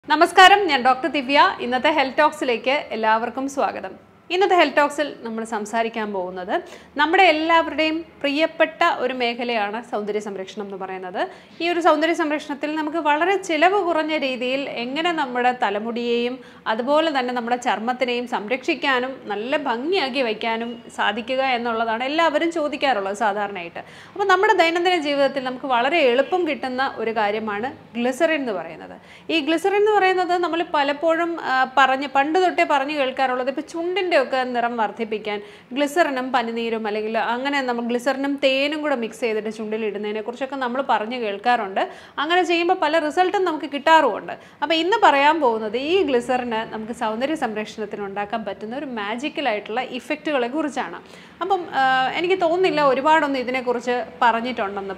നമസ്കാരം ഞാൻ ഡോക്ടർ ദിവ്യ ഇന്നത്തെ ഹെൽത്ത് ടോക്സിലേക്ക് എല്ലാവർക്കും സ്വാഗതം. ഇന്നത്തെ ഹെൽത്ത് ടോക്സിൽ നമ്മൾ സംസാരിക്കാൻ പോകുന്നത് നമ്മുടെ എല്ലാവരുടെയും പ്രിയപ്പെട്ട ഒരു മേഖലയാണ് സൗന്ദര്യ സംരക്ഷണം എന്ന് പറയുന്നത്. ഈ ഒരു സൗന്ദര്യ സംരക്ഷണത്തിൽ നമുക്ക് വളരെ ചിലവ് കുറഞ്ഞ രീതിയിൽ എങ്ങനെ നമ്മുടെ തലമുടിയെയും അതുപോലെ തന്നെ നമ്മുടെ ചർമ്മത്തിനെയും സംരക്ഷിക്കാനും നല്ല ഭംഗിയാക്കി വയ്ക്കാനും സാധിക്കുക എന്നുള്ളതാണ് എല്ലാവരും ചോദിക്കാറുള്ളത് സാധാരണയായിട്ട്. അപ്പോൾ നമ്മുടെ ദൈനംദിന ജീവിതത്തിൽ നമുക്ക് വളരെ എളുപ്പം കിട്ടുന്ന ഒരു കാര്യമാണ് ഗ്ലിസറിൻ എന്ന് പറയുന്നത്. ഈ ഗ്ലിസറിൻ എന്ന് പറയുന്നത് നമ്മൾ പലപ്പോഴും പണ്ട് തൊട്ടേ പറഞ്ഞു കേൾക്കാറുള്ളത് ഇപ്പോൾ ചുണ്ടിൻ്റെ ഒക്കെ നിറം വർദ്ധിപ്പിക്കാൻ ഗ്ലിസറിനും പനിനീരും അല്ലെങ്കിൽ അങ്ങനെ നമ്മൾ ഗ്ലിസറിനും തേനും കൂടെ മിക്സ് ചെയ്തിട്ട് ചുണ്ടിൽ ഇടുന്നതിനെ കുറിച്ചൊക്കെ നമ്മൾ പറഞ്ഞു കേൾക്കാറുണ്ട്. അങ്ങനെ ചെയ്യുമ്പോൾ പല റിസൾട്ടും നമുക്ക് കിട്ടാറുമുണ്ട്. അപ്പോൾ ഇന്ന് പറയാൻ പോകുന്നത് ഈ ഗ്ലിസറിന് നമുക്ക് സൗന്ദര്യ സംരക്ഷണത്തിന് ഉണ്ടാക്കാൻ പറ്റുന്ന ഒരു മാജിക്കലായിട്ടുള്ള ഇഫക്റ്റുകളെ കുറിച്ചാണ്. അപ്പം എനിക്ക് തോന്നുന്നില്ല ഒരുപാടൊന്നും ഇതിനെക്കുറിച്ച് പറഞ്ഞിട്ടുണ്ടെന്ന്.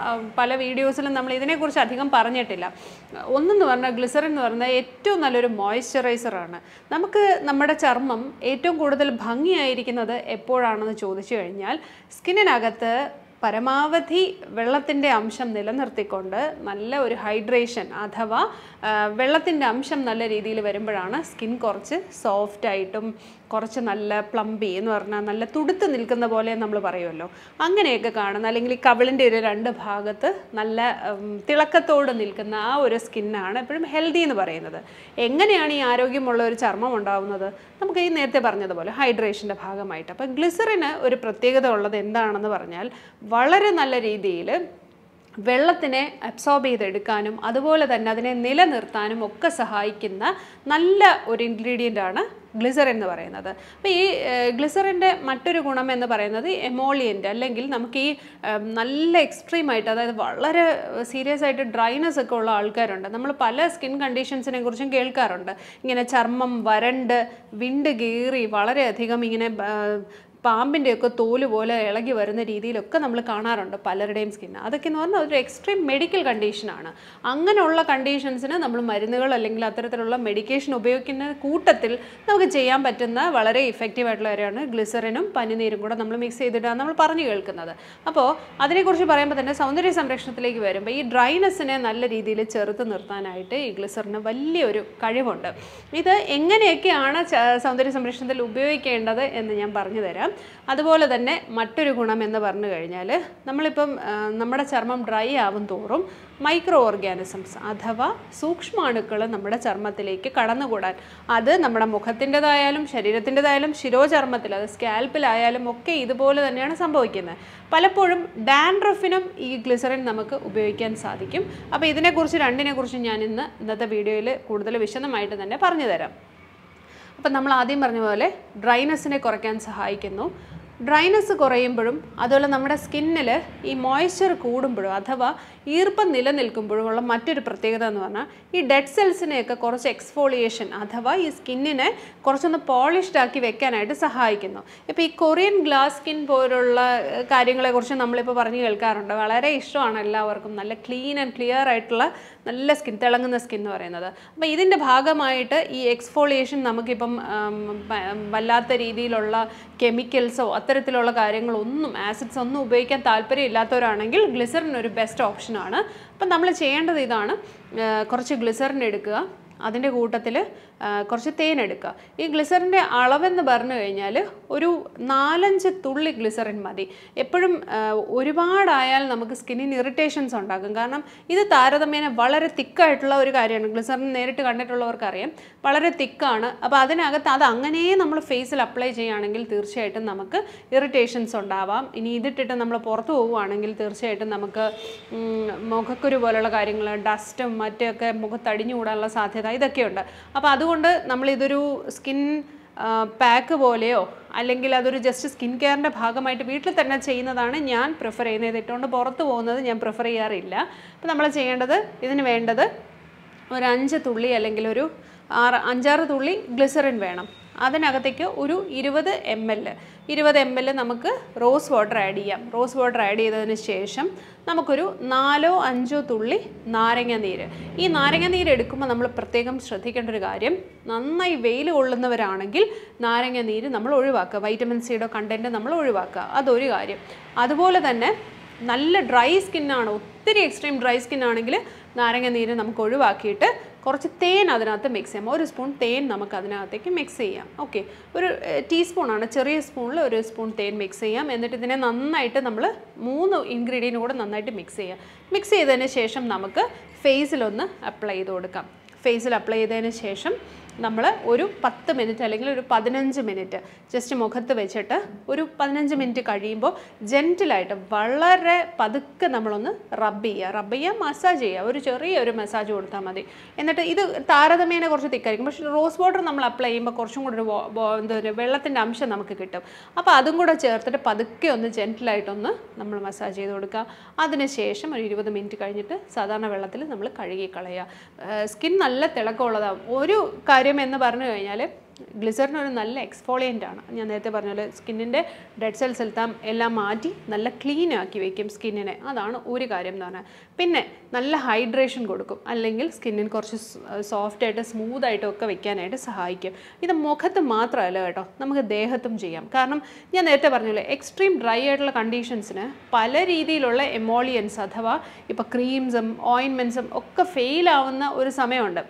പല വീഡിയോസിലും നമ്മൾ ഇതിനെക്കുറിച്ച് അധികം പറഞ്ഞിട്ടില്ല. ഒന്നെന്ന് പറഞ്ഞാൽ ഗ്ലിസറിൻ എന്ന് പറഞ്ഞാൽ ഏറ്റവും നല്ലൊരു മോയ്സ്ചറൈസറാണ്. നമുക്ക് നമ്മുടെ ചർമ്മം ഏറ്റവും കൂടുതൽ ഭംഗിയായിരിക്കുന്നത് എപ്പോഴാണെന്ന് ചോദിച്ചു കഴിഞ്ഞാൽ സ്കിന്നിനകത്ത് പരമാവധി വെള്ളത്തിൻ്റെ അംശം നിലനിർത്തിക്കൊണ്ട് നല്ല ഒരു ഹൈഡ്രേഷൻ അഥവാ വെള്ളത്തിൻ്റെ അംശം നല്ല രീതിയിൽ വരുമ്പോഴാണ് സ്കിൻ കുറച്ച് സോഫ്റ്റായിട്ടും കുറച്ച് നല്ല പ്ലംബി എന്ന് പറഞ്ഞാൽ നല്ല തുടുത്ത് നിൽക്കുന്ന പോലെ നമ്മൾ പറയുമല്ലോ, അങ്ങനെയൊക്കെ കാണുന്ന അല്ലെങ്കിൽ ഈ കവിളിൻ്റെ ഒരു രണ്ട് ഭാഗത്ത് നല്ല തിളക്കത്തോട് നിൽക്കുന്ന ആ ഒരു സ്കിന്നാണ് എപ്പോഴും ഹെൽത്തി എന്ന് പറയുന്നത്. എങ്ങനെയാണ് ഈ ആരോഗ്യമുള്ള ഒരു ചർമ്മം ഉണ്ടാകുന്നത്? നമുക്ക് ഈ നേരത്തെ പറഞ്ഞതുപോലെ ഹൈഡ്രേഷൻ്റെ ഭാഗമായിട്ട്. അപ്പോൾ ഗ്ലിസറിന് ഒരു പ്രത്യേകത ഉള്ളത് എന്താണെന്ന് പറഞ്ഞാൽ വളരെ നല്ല രീതിയിൽ വെള്ളത്തിനെ അബ്സോർബ് ചെയ്തെടുക്കാനും അതുപോലെ തന്നെ അതിനെ നിലനിർത്താനും ഒക്കെ സഹായിക്കുന്ന നല്ല ഒരു ഇൻഗ്രീഡിയൻ്റാണ് ഗ്ലിസറിൻ എന്ന് പറയുന്നത്. അപ്പോൾ ഈ ഗ്ലിസറിൻ്റെ മറ്റൊരു ഗുണം എന്ന് പറയുന്നത് എമോളിയൻ്റ് അല്ലെങ്കിൽ നമുക്ക് ഈ നല്ല എക്സ്ട്രീമായിട്ട് അതായത് വളരെ സീരിയസ് ആയിട്ട് ഡ്രൈനെസ് ഒക്കെ ഉള്ള ആൾക്കാരുണ്ട്. നമ്മൾ പല സ്കിൻ കണ്ടീഷൻസിനെ കുറിച്ചും കേൾക്കാറുണ്ട്. ഇങ്ങനെ ചർമ്മം വരണ്ട് വിണ്ട് കീറി വളരെയധികം ഇങ്ങനെ പാമ്പിൻ്റെയൊക്കെ തോല് പോലെ ഇളകി വരുന്ന രീതിയിലൊക്കെ നമ്മൾ കാണാറുണ്ട് പലരുടെയും സ്കിന്ന്. അതൊക്കെ എന്ന് പറഞ്ഞാൽ ഒരു എക്സ്ട്രീം മെഡിക്കൽ കണ്ടീഷനാണ്. അങ്ങനെയുള്ള കണ്ടീഷൻസിന് നമ്മൾ മരുന്നുകൾ അല്ലെങ്കിൽ അത്തരത്തിലുള്ള മെഡിക്കേഷൻ ഉപയോഗിക്കുന്ന കൂട്ടത്തിൽ നമുക്ക് ചെയ്യാൻ പറ്റുന്ന വളരെ ഇഫക്റ്റീവായിട്ടുള്ള കാര്യമാണ് ഗ്ലിസറിനും പനിനീരും കൂടെ നമ്മൾ മിക്സ് ചെയ്തിട്ടാണ് നമ്മൾ പറഞ്ഞു കേൾക്കുന്നത്. അപ്പോൾ അതിനെക്കുറിച്ച് പറയുമ്പോൾ തന്നെ സൗന്ദര്യ സംരക്ഷണത്തിലേക്ക് വരുമ്പോൾ ഈ ഡ്രൈനെസ്സിനെ നല്ല രീതിയിൽ ചെറുത്ത് നിർത്താനായിട്ട് ഈ ഗ്ലിസറിന് വലിയൊരു കഴിവുണ്ട്. ഇത് എങ്ങനെയൊക്കെയാണ് സൗന്ദര്യ സംരക്ഷണത്തിൽ ഉപയോഗിക്കേണ്ടത് എന്ന് ഞാൻ പറഞ്ഞു തരാം. അതുപോലെ തന്നെ മറ്റൊരു ഗുണം എന്ന് പറഞ്ഞു കഴിഞ്ഞാൽ നമ്മളിപ്പം നമ്മുടെ ചർമ്മം ഡ്രൈ ആവും തോറും മൈക്രോ ഓർഗാനിസംസ് അഥവാ സൂക്ഷ്മാണുക്കൾ നമ്മുടെ ചർമ്മത്തിലേക്ക് കടന്നുകൂടാൻ, അത് നമ്മുടെ മുഖത്തിൻ്റെതായാലും ശരീരത്തിൻ്റെതായാലും ശിരോചർമ്മത്തിൽ അത് സ്കാൽപ്പിലായാലും ഒക്കെ ഇതുപോലെ തന്നെയാണ് സംഭവിക്കുന്നത്. പലപ്പോഴും ഡാൻഡ്രഫിനും ഈ ഗ്ലിസറിൻ നമുക്ക് ഉപയോഗിക്കാൻ സാധിക്കും. അപ്പോൾ രണ്ടിനെക്കുറിച്ച് ഞാൻ ഇന്നത്തെ വീഡിയോയിൽ കൂടുതൽ വിശദമായിട്ട് തന്നെ പറഞ്ഞു തരാം. അപ്പം നമ്മൾ ആദ്യം പറഞ്ഞ പോലെ ഡ്രൈനെസ്സിനെ കുറയ്ക്കാൻ സഹായിക്കുന്നു. ഡ്രൈനെസ് കുറയുമ്പോഴും അതുപോലെ നമ്മുടെ സ്കിന്നിൽ ഈ മോയ്സ്ചർ കൂടുമ്പോഴും അഥവാ ഈർപ്പം നിലനിൽക്കുമ്പോഴും ഉള്ള മറ്റൊരു പ്രത്യേകത എന്ന് പറഞ്ഞാൽ ഈ ഡെഡ് സെൽസിനെയൊക്കെ കുറച്ച് എക്സ്ഫോളിയേഷൻ അഥവാ ഈ സ്കിന്നിനെ കുറച്ചൊന്ന് പോളിഷ്ഡ് ആക്കി വെക്കാനായിട്ട് സഹായിക്കുന്നു. ഇപ്പോൾ ഈ കൊറിയൻ ഗ്ലാസ് സ്കിൻ പോലുള്ള കാര്യങ്ങളെക്കുറിച്ച് നമ്മളിപ്പോൾ പറഞ്ഞു കേൾക്കാറുണ്ട്. വളരെ ഇഷ്ടമാണ് എല്ലാവർക്കും. നല്ല ക്ലീൻ ആൻഡ് ക്ലിയർ ആയിട്ടുള്ള നല്ല സ്കിൻ, തിളങ്ങുന്ന സ്കിൻ എന്ന് പറയുന്നത്. അപ്പോൾ ഇതിൻ്റെ ഭാഗമായിട്ട് ഈ എക്സ്ഫോളിയേഷൻ നമുക്കിപ്പം വല്ലാത്ത രീതിയിലുള്ള കെമിക്കൽസോ അത്തരത്തിലുള്ള കാര്യങ്ങളൊന്നും ആസിഡ്സ് ഒന്നും ഉപയോഗിക്കാൻ താല്പര്യമില്ലാത്തവരാണെങ്കിൽ ഗ്ലിസറിൻ ഒരു ബെസ്റ്റ് ഓപ്ഷനാണ്. അപ്പം നമ്മൾ ചെയ്യേണ്ടത് ഇതാണ്: കുറച്ച് ഗ്ലിസറിൻ എടുക്കുക, അതിൻ്റെ കൂട്ടത്തിൽ കുറച്ച് തേൻ എടുക്കുക. ഈ ഗ്ലിസറിൻ്റെ അളവെന്ന് പറഞ്ഞു കഴിഞ്ഞാൽ ഒരു 4-5 തുള്ളി ഗ്ലിസറിൻ മതി. എപ്പോഴും ഒരുപാടായാൽ നമുക്ക് സ്കിന്നിന് ഇറിറ്റേഷൻസ് ഉണ്ടാകും. കാരണം ഇത് താരതമ്യേന വളരെ തിക്കായിട്ടുള്ള ഒരു കാര്യമാണ്. ഗ്ലിസറിൻ നേരിട്ട് കണ്ടിട്ടുള്ളവർക്കറിയാം, വളരെ തിക്കാണ്. അപ്പോൾ അതിനകത്ത് അത് അങ്ങനെ നമ്മൾ ഫേസിൽ അപ്ലൈ ചെയ്യുകയാണെങ്കിൽ തീർച്ചയായിട്ടും നമുക്ക് ഇറിറ്റേഷൻസ് ഉണ്ടാവാം. ഇനി ഇതിട്ടിട്ട് നമ്മൾ പുറത്ത് പോവുകയാണെങ്കിൽ തീർച്ചയായിട്ടും നമുക്ക് മുഖക്കുരു പോലുള്ള കാര്യങ്ങൾ, ഡസ്റ്റും മറ്റൊക്കെ മുഖത്തടിഞ്ഞു കൂടാനുള്ള സാധ്യത ഇതൊക്കെയുണ്ട്. അപ്പോൾ അതുകൊണ്ട് നമ്മളിതൊരു സ്കിൻ പാക്ക് പോലെയോ അല്ലെങ്കിൽ അതൊരു ജസ്റ്റ് സ്കിൻ കെയറിൻ്റെ ഭാഗമായിട്ട് വീട്ടിൽ തന്നെ ചെയ്യുന്നതാണ് ഞാൻ പ്രിഫർ ചെയ്യുന്നത്. ഇട്ടുകൊണ്ട് പുറത്ത് പോകുന്നത് ഞാൻ പ്രിഫർ ചെയ്യാറില്ല. അപ്പോൾ നമ്മൾ ചെയ്യേണ്ടത്, ഇതിന് വേണ്ടത് ഒരു 5 തുള്ളി അല്ലെങ്കിൽ ഒരു 5-6 തുള്ളി ഗ്ലിസറിൻ വേണം. അതിനകത്തേക്ക് ഒരു 20 ml നമുക്ക് റോസ് വാട്ടർ ആഡ് ചെയ്യാം. റോസ് വാട്ടർ ആഡ് ചെയ്തതിന് ശേഷം നമുക്കൊരു 4-5 തുള്ളി നാരങ്ങ നീര്. ഈ നാരങ്ങ നീര് എടുക്കുമ്പോൾ നമ്മൾ പ്രത്യേകം ശ്രദ്ധിക്കേണ്ട ഒരു കാര്യം, നന്നായി വെയിൽ കൊള്ളുന്നവരാണെങ്കിൽ നാരങ്ങ നീര് നമ്മൾ ഒഴിവാക്കുക. വൈറ്റമിൻ സിയുടെ കണ്ടൻറ്റ് നമ്മൾ ഒഴിവാക്കുക. അതൊരു കാര്യം. അതുപോലെ തന്നെ നല്ല ഡ്രൈ സ്കിന്നാണ്, ഒത്തിരി എക്സ്ട്രീം ഡ്രൈ സ്കിന്നാണെങ്കിൽ നാരങ്ങ നീര് നമുക്ക് ഒഴിവാക്കിയിട്ട് കുറച്ച് തേൻ അതിനകത്ത് മിക്സ് ചെയ്യാം. 1 സ്പൂൺ തേൻ നമുക്ക് അതിനകത്തേക്ക് മിക്സ് ചെയ്യാം. ഓക്കെ, ഒരു ടീസ്പൂണാണ്, ചെറിയ സ്പൂണിൽ 1 സ്പൂൺ തേൻ മിക്സ് ചെയ്യാം. എന്നിട്ട് ഇതിനെ നന്നായിട്ട് നമ്മൾ 3 ഇൻഗ്രീഡിയൻറ്റ് കൂടെ നന്നായിട്ട് മിക്സ് ചെയ്യാം. മിക്സ് ചെയ്തതിന് ശേഷം നമുക്ക് ഫേസിലൊന്ന് അപ്ലൈ ചെയ്ത് കൊടുക്കാം. ഫേസിൽ അപ്ലൈ ചെയ്തതിന് ശേഷം നമ്മൾ ഒരു 10 മിനിറ്റ് അല്ലെങ്കിൽ ഒരു 15 മിനിറ്റ് ജസ്റ്റ് മുഖത്ത് വെച്ചിട്ട് ഒരു 15 മിനിറ്റ് കഴിയുമ്പോൾ ജെൻറ്റിലായിട്ട് വളരെ പതുക്കെ നമ്മളൊന്ന് റബ്ബ് ചെയ്യുക, മസാജ് ചെയ്യുക. ഒരു ചെറിയൊരു മസാജ് കൊടുത്താൽ മതി. എന്നിട്ട് ഇത് താരതമ്യേന കുറച്ച് തിക്കായിരിക്കും, പക്ഷേ റോസ് വാട്ടർ നമ്മൾ അപ്ലൈ ചെയ്യുമ്പോൾ കുറച്ചും കൂടി ഒരു വെള്ളത്തിൻ്റെ അംശം നമുക്ക് കിട്ടും. അപ്പോൾ അതും കൂടെ ചേർത്തിട്ട് പതുക്കെ ഒന്ന് ജെൻറ്റിലായിട്ടൊന്ന് നമ്മൾ മസാജ് ചെയ്ത് കൊടുക്കുക. അതിനുശേഷം ഒരു 20 മിനിറ്റ് കഴിഞ്ഞിട്ട് സാധാരണ വെള്ളത്തിൽ നമ്മൾ കഴുകി കളയുക. സ്കിൻ നല്ല തിളക്കമുള്ളതാകും. ഒരു കാര്യം എന്ന് പറഞ്ഞു കഴിഞ്ഞാൽ ഗ്ലിസറിൻ ഒരു നല്ല എക്സ്ഫോളിയൻ്റ് ആണ്. ഞാൻ നേരത്തെ പറഞ്ഞ പോലെ സ്കിന്നിൻ്റെ ഡെഡ് സെൽസ് എല്ലാം മാറ്റി നല്ല ക്ലീൻ ആക്കി വയ്ക്കും സ്കിന്നിനെ. അതാണ് ഒരു കാര്യം എന്ന് പറഞ്ഞാൽ. പിന്നെ നല്ല ഹൈഡ്രേഷൻ കൊടുക്കും, അല്ലെങ്കിൽ സ്കിന്നിന് കുറച്ച് സോഫ്റ്റായിട്ട് സ്മൂത്തായിട്ടും ഒക്കെ വെക്കാനായിട്ട് സഹായിക്കും. ഇത് മുഖത്ത് മാത്രമല്ല കേട്ടോ, നമുക്ക് ദേഹത്തും ചെയ്യാം. കാരണം ഞാൻ നേരത്തെ പറഞ്ഞല്ലോ, എക്സ്ട്രീം ഡ്രൈ ആയിട്ടുള്ള കണ്ടീഷൻസിന് പല രീതിയിലുള്ള എമോളിയൻസ് അഥവാ ഇപ്പോൾ ക്രീംസും ഓയിൻമെൻറ്റ്സും ഒക്കെ ഫെയിലാവുന്ന ഒരു സമയമുണ്ട്.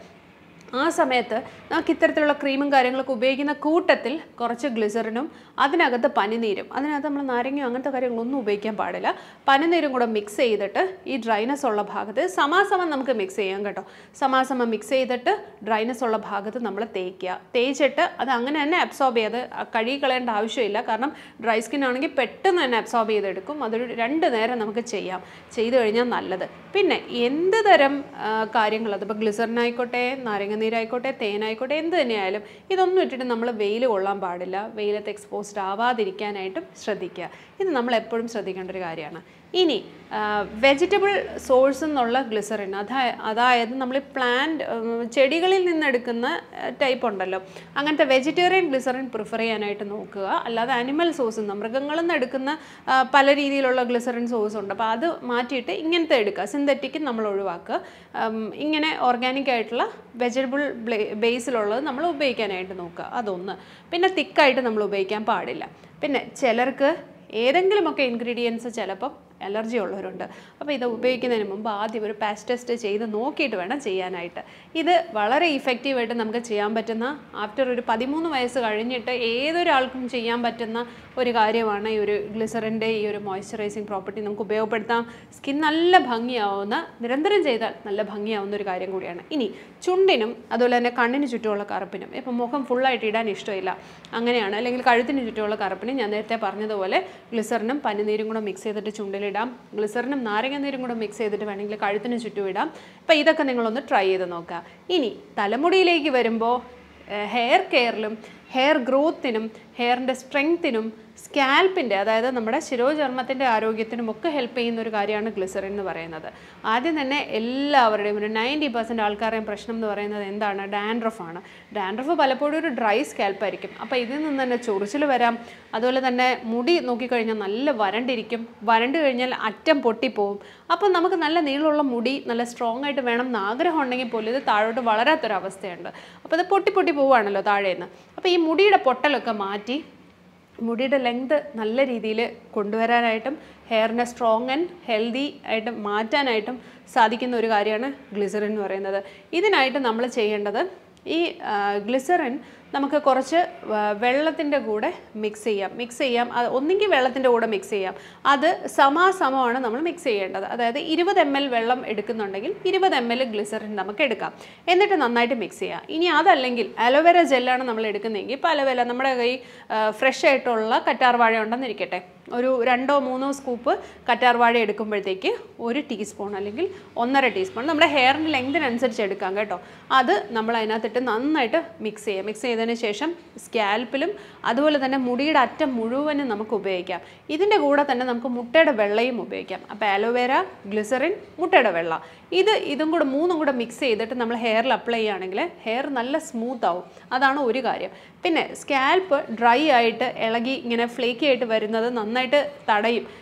ആ സമയത്ത് നമുക്ക് ഇത്തരത്തിലുള്ള ക്രീമും കാര്യങ്ങളൊക്കെ ഉപയോഗിക്കുന്ന കൂട്ടത്തിൽ കുറച്ച് ഗ്ലിസറിനും അതിനകത്ത് പനിനീരും, അതിനകത്ത് നമ്മൾ നാരങ്ങയോ അങ്ങനത്തെ കാര്യങ്ങളൊന്നും ഉപയോഗിക്കാൻ പാടില്ല. പനിനീരും കൂടെ മിക്സ് ചെയ്തിട്ട് ഈ ഡ്രൈനസ് ഉള്ള ഭാഗത്ത് സമാസമം നമുക്ക് മിക്സ് ചെയ്യാം കേട്ടോ. സമാസമം മിക്സ് ചെയ്തിട്ട് ഡ്രൈനസ് ഉള്ള ഭാഗത്ത് നമ്മൾ തേക്കുക. തേച്ചിട്ട് അത് അങ്ങനെ തന്നെ അബ്സോർബ് ചെയ്ത് കഴുകി കളയേണ്ട ആവശ്യമില്ല. കാരണം ഡ്രൈ സ്കിൻ ആണെങ്കിൽ പെട്ടെന്ന് തന്നെ അബ്സോർബ് ചെയ്തെടുക്കും. അതൊരു 2 നേരം നമുക്ക് ചെയ്യാം. ചെയ്തു കഴിഞ്ഞാൽ നല്ലത്. പിന്നെ എന്ത് തരം കാര്യങ്ങൾ, അതിപ്പോൾ ഗ്ലിസറിനായിക്കോട്ടെ, നാരങ്ങനീരായിക്കോട്ടെ, തേനായിക്കോട്ടെ, എന്ത് തന്നെയായാലും ഇതൊന്നും ഇട്ടിട്ട് നമ്മൾ വെയിൽ കൊള്ളാൻ പാടില്ല. വെയിലത്ത് എക്സ്പോസ്ഡ് ആവാതിരിക്കാനായിട്ടും ശ്രദ്ധിക്കുക. ഇത് നമ്മൾ എപ്പോഴും ശ്രദ്ധിക്കേണ്ട ഒരു കാര്യമാണ്. ഇനി വെജിറ്റബിൾ സോഴ്സ് എന്നുള്ള ഗ്ലിസറിൻ, അതായത് നമ്മൾ പ്ലാന്റ് ചെടികളിൽ നിന്നെടുക്കുന്ന ടൈപ്പ് ഉണ്ടല്ലോ, അങ്ങനത്തെ വെജിറ്റേറിയൻ ഗ്ലിസറിൻ പ്രിഫർ ചെയ്യാനായിട്ട് നോക്കുക. അല്ലാതെ അനിമൽ സോഴ്സ്, മൃഗങ്ങളിൽ നിന്ന് എടുക്കുന്ന പല രീതിയിലുള്ള ഗ്ലിസറിൻ സോഴ്സ് ഉണ്ട്. അപ്പോൾ അത് മാറ്റിയിട്ട് ഇങ്ങനത്തെ എടുക്കുക. സിന്തറ്റിക് നമ്മൾ ഒഴിവാക്കുക. ഇങ്ങനെ ഓർഗാനിക് ആയിട്ടുള്ള വെജിറ്റബിൾ ബേസിലുള്ളത് നമ്മൾ ഉപയോഗിക്കാനായിട്ട് നോക്കുക. അതൊന്ന്. പിന്നെ തിക്കായിട്ട് നമ്മൾ ഉപയോഗിക്കാൻ പാടില്ല. പിന്നെ ചിലർക്ക് ഏതെങ്കിലുമൊക്കെ ഇൻഗ്രീഡിയൻസ് ചിലപ്പം അലർജി ഉള്ളവരുണ്ട്. അപ്പോൾ ഇത് ഉപയോഗിക്കുന്നതിന് മുമ്പ് ആദ്യം ഒരു പാച്ച് ടെസ്റ്റ് ചെയ്ത് നോക്കിയിട്ട് വേണം ചെയ്യാനായിട്ട്. ഇത് വളരെ ഇഫക്റ്റീവായിട്ട് നമുക്ക് ചെയ്യാൻ പറ്റുന്ന, ആഫ്റ്റർ ഒരു 13 വയസ്സ് കഴിഞ്ഞിട്ട് ഏതൊരാൾക്കും ചെയ്യാൻ പറ്റുന്ന ഒരു കാര്യമാണ് ഈ ഒരു ഗ്ലിസറിൻ്റെ ഈ ഒരു മോയ്സ്ചറൈസിങ് പ്രോപ്പർട്ടി നമുക്ക് ഉപയോഗപ്പെടുത്താം. സ്കിൻ നല്ല ഭംഗിയാവുന്ന, നിരന്തരം ചെയ്താൽ നല്ല ഭംഗിയാവുന്ന ഒരു കാര്യം കൂടിയാണ്. ഇനി ചുണ്ടിനും അതുപോലെ തന്നെ കണ്ണിന് ചുറ്റുമുള്ള കറുപ്പിനും, ഇപ്പം മുഖം ഫുള്ളായിട്ട് ഇടാൻ ഇഷ്ടമില്ല അങ്ങനെയാണ്, അല്ലെങ്കിൽ കഴുത്തിന് ചുറ്റുമുള്ള കറുപ്പിനും ഞാൻ നേരത്തെ പറഞ്ഞതുപോലെ ഗ്ലിസറിനും പനിനീരും കൂടെ മിക്സ് ചെയ്തിട്ട് ചുണ്ടിൽ ഇടാം. ഗ്ലിസറിനും നാരങ്ങനീരും കൂടെ മിക്സ് ചെയ്തിട്ട് വേണമെങ്കിൽ കഴുത്തിന് ചുറ്റും ഇടാം. അപ്പോൾ ഇതൊക്കെ നിങ്ങളൊന്ന് ട്രൈ ചെയ്ത് നോക്കുക. ഇനി തലമുടിയിലേക്ക് വരുമ്പോൾ ഹെയർ കെയറിലും ഹെയർ ഗ്രോത്തിനും ഹെയറിൻ്റെ സ്ട്രെങ്ത്തിനും സ്കാൽപ്പിൻ്റെ, അതായത് നമ്മുടെ ശിരോചർമ്മത്തിൻ്റെ ആരോഗ്യത്തിനും ഒക്കെ ഹെൽപ്പ് ചെയ്യുന്ന ഒരു കാര്യമാണ് ഗ്ലിസറിൻ എന്ന് പറയുന്നത്. ആദ്യം തന്നെ എല്ലാവരുടെയും ഒരു 90% ആൾക്കാരുടെയും പ്രശ്നം എന്ന് പറയുന്നത് എന്താണ്? ഡാൻഡ്രഫാണ്. ഡാൻഡ്രഫ് പലപ്പോഴും ഒരു ഡ്രൈ സ്കാൽപ്പായിരിക്കും. അപ്പോൾ ഇതിൽ നിന്ന് തന്നെ ചൊറിച്ചിൽ വരാം. അതുപോലെ തന്നെ മുടി നോക്കിക്കഴിഞ്ഞാൽ നല്ല വരണ്ടിരിക്കും. വരണ്ട് കഴിഞ്ഞാൽ അറ്റം പൊട്ടിപ്പോവും. അപ്പോൾ നമുക്ക് നല്ല നീളമുള്ള മുടി നല്ല സ്ട്രോങ് ആയിട്ട് വേണം എന്ന് ആഗ്രഹം ഉണ്ടെങ്കിൽ പോലും ഇത് താഴോട്ട് വളരാത്തൊരവസ്ഥയുണ്ട്. അപ്പോൾ ഇത് പൊട്ടി പോവുകയാണല്ലോ താഴേന്ന്. അപ്പോൾ ഈ മുടിയുടെ പൊട്ടലൊക്കെ മാറ്റി മുടിയുടെ ലെങ്ത് നല്ല രീതിയിൽ കൊണ്ടുവരാനായിട്ടും ഹെയറിനെ സ്ട്രോങ് ആൻഡ് ഹെൽത്തി ആയിട്ട് മാറ്റാനായിട്ടും സാധിക്കുന്ന ഒരു കാര്യമാണ് ഗ്ലിസറിൻ എന്ന് പറയുന്നത്. ഇതിനായിട്ട് നമ്മൾ ചെയ്യേണ്ടത്, ഈ ഗ്ലിസറിൻ നമുക്ക് കുറച്ച് വെള്ളത്തിൻ്റെ കൂടെ മിക്സ് ചെയ്യാം. അത് ഒന്നെങ്കിൽ വെള്ളത്തിൻ്റെ കൂടെ മിക്സ് ചെയ്യാം. അത് സമാസമമാണ് നമ്മൾ മിക്സ് ചെയ്യേണ്ടത്. അതായത് 20 ml വെള്ളം എടുക്കുന്നുണ്ടെങ്കിൽ 20 ml ഗ്ലിസറിൻ നമുക്ക് എടുക്കാം. എന്നിട്ട് നന്നായിട്ട് മിക്സ് ചെയ്യാം. ഇനി അതല്ലെങ്കിൽ അലോവേര ജെല്ലാണ് നമ്മൾ എടുക്കുന്നതെങ്കിൽ, ഇപ്പോൾ അലോവേര നമ്മുടെ കൈ ഫ്രഷ് ആയിട്ടുള്ള കറ്റാർ വാഴ ഉണ്ടെന്നിരിക്കട്ടെ, ഒരു 2-3 സ്കൂപ്പ് കറ്റാർ വാഴ എടുക്കുമ്പോഴത്തേക്ക് 1 ടീസ്പൂൺ അല്ലെങ്കിൽ 1.5 ടീസ്പൂൺ നമ്മുടെ ഹെയറിൻ്റെ ലെങ്തിനനുസരിച്ച് എടുക്കാം കേട്ടോ. അത് നമ്മൾ അതിനകത്തിട്ട് നന്നായിട്ട് മിക്സ് ചെയ്തതിന് ശേഷം സ്കാൽപ്പിലും അതുപോലെ തന്നെ മുടിയുടെ അറ്റം മുഴുവനും നമുക്ക് ഉപയോഗിക്കാം. ഇതിൻ്റെ കൂടെ തന്നെ നമുക്ക് മുട്ടയുടെ വെള്ളയും ഉപയോഗിക്കാം. അപ്പോൾ അലോവേര, ഗ്ലിസറിൻ, മുട്ടയുടെ വെള്ള, ഇതും കൂടെ 3ഉം കൂടെ മിക്സ് ചെയ്തിട്ട് നമ്മൾ ഹെയറിൽ അപ്ലൈ ചെയ്യുകയാണെങ്കിൽ ഹെയർ നല്ല സ്മൂത്ത് ആവും. അതാണ് ഒരു കാര്യം. പിന്നെ സ്കാൽപ്പ് ഡ്രൈ ആയിട്ട് ഇളകി ഇങ്ങനെ ഫ്ലേക്കി ആയിട്ട് വരുന്നത് നന്നായിട്ട് തടയും.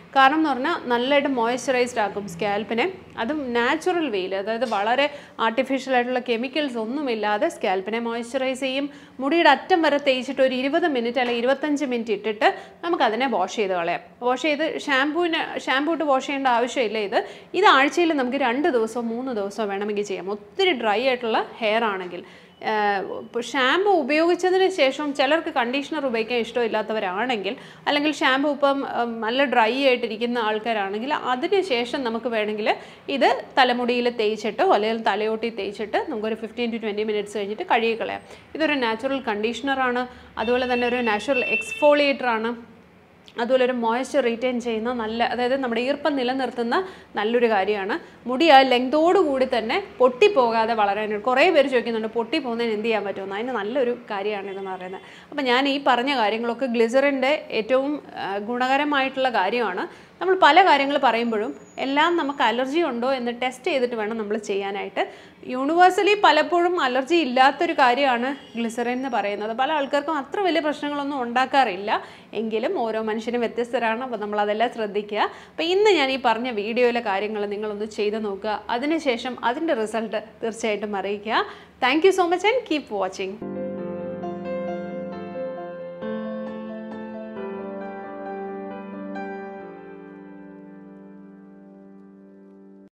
കാരണം എന്ന് പറഞ്ഞാൽ നല്ലതായിട്ട് മോയ്സ്ചറൈസ്ഡ് ആക്കും സ്കാൽപ്പിനെ. അതും നാച്ചുറൽ വേയിൽ, അതായത് വളരെ ആർട്ടിഫിഷ്യൽ ആയിട്ടുള്ള കെമിക്കൽസ് ഒന്നുമില്ലാതെ സ്കാൽപ്പിനെ മോയ്സ്ചറൈസ് ചെയ്യും. മുടിയുടെ അറ്റം വരെ തേച്ചിട്ട് ഒരു 20 മിനിറ്റ് അല്ലെങ്കിൽ 25 മിനിറ്റ് ഇട്ടിട്ട് നമുക്കതിനെ വാഷ് ചെയ്ത് കളയാം. വാഷ് ചെയ്ത് ഷാമ്പൂ ഇട്ട് വാഷ് ചെയ്യേണ്ട ആവശ്യമില്ല. ഇത് ആഴ്ചയിൽ നമുക്ക് 2 ദിവസമോ 3 ദിവസമോ വേണമെങ്കിൽ ചെയ്യാം, ഒത്തിരി ഡ്രൈ ആയിട്ടുള്ള ഹെയർ ആണെങ്കിൽ. ഷാമ്പു ഉപയോഗിച്ചതിന് ശേഷം ചിലർക്ക് കണ്ടീഷണർ ഉപയോഗിക്കാൻ ഇഷ്ടമില്ലാത്തവരാണെങ്കിൽ, അല്ലെങ്കിൽ ഷാമ്പു ഇപ്പം നല്ല ഡ്രൈ ആയിട്ടിരിക്കുന്ന ആൾക്കാരാണെങ്കിൽ അതിന് ശേഷം നമുക്ക് വേണമെങ്കിൽ ഇത് തലമുടിയിൽ തേച്ചിട്ടോ അല്ലെങ്കിൽ തലയോട്ടി തേച്ചിട്ട് നമുക്കൊരു 15 to 20 മിനിറ്റ്സ് കഴിഞ്ഞിട്ട് കഴുകി കളയാം. ഇതൊരു നാച്ചുറൽ കണ്ടീഷണറാണ്, അതുപോലെ തന്നെ ഒരു നാച്ചുറൽ എക്സ്ഫോളിയേറ്ററാണ്, അതുപോലെ ഒരു മോയ്സ്ചർ റീറ്റെയിൻ ചെയ്യുന്ന നല്ല, അതായത് നമ്മുടെ ഈർപ്പം നിലനിർത്തുന്ന നല്ലൊരു കാര്യമാണ്. മുടി ആ ലെങ്തോടുകൂടി തന്നെ പൊട്ടിപ്പോകാതെ വളരാനായിട്ട്. കുറേ പേര് ചോദിക്കുന്നുണ്ട് പൊട്ടിപ്പോകുന്നതിന് എന്ത് ചെയ്യാൻ പറ്റുമെന്ന്. അതിന് നല്ലൊരു കാര്യമാണ് ഇതെന്ന് പറയുന്നത്. അപ്പോൾ ഞാൻ ഈ പറഞ്ഞ കാര്യങ്ങളൊക്കെ ഗ്ലിസറിൻ്റെ ഏറ്റവും ഗുണകരമായിട്ടുള്ള കാര്യമാണ്. നമ്മൾ പല കാര്യങ്ങൾ പറയുമ്പോഴും എല്ലാം നമുക്ക് അലർജി ഉണ്ടോ എന്ന് ടെസ്റ്റ് ചെയ്തിട്ട് വേണം നമ്മൾ ചെയ്യാനായിട്ട്. യൂണിവേഴ്സലി പലപ്പോഴും അലർജി ഇല്ലാത്തൊരു കാര്യമാണ് ഗ്ലിസറിൻ എന്ന് പറയുന്നത്. പല ആൾക്കാർക്കും അത്ര വലിയ പ്രശ്നങ്ങളൊന്നും ഉണ്ടാക്കാറില്ല, എങ്കിലും ഓരോ മനുഷ്യരും വ്യത്യസ്തരാണ്. അപ്പോൾ നമ്മളതെല്ലാം ശ്രദ്ധിക്കുക. അപ്പോൾ ഇന്ന് ഞാൻ ഈ പറഞ്ഞ വീഡിയോയിലെ കാര്യങ്ങൾ നിങ്ങളൊന്ന് ചെയ്ത് നോക്കുക, അതിനുശേഷം അതിൻ്റെ റിസൾട്ട് തീർച്ചയായിട്ടും അറിയിക്കുക. Thank you so much and keep watching.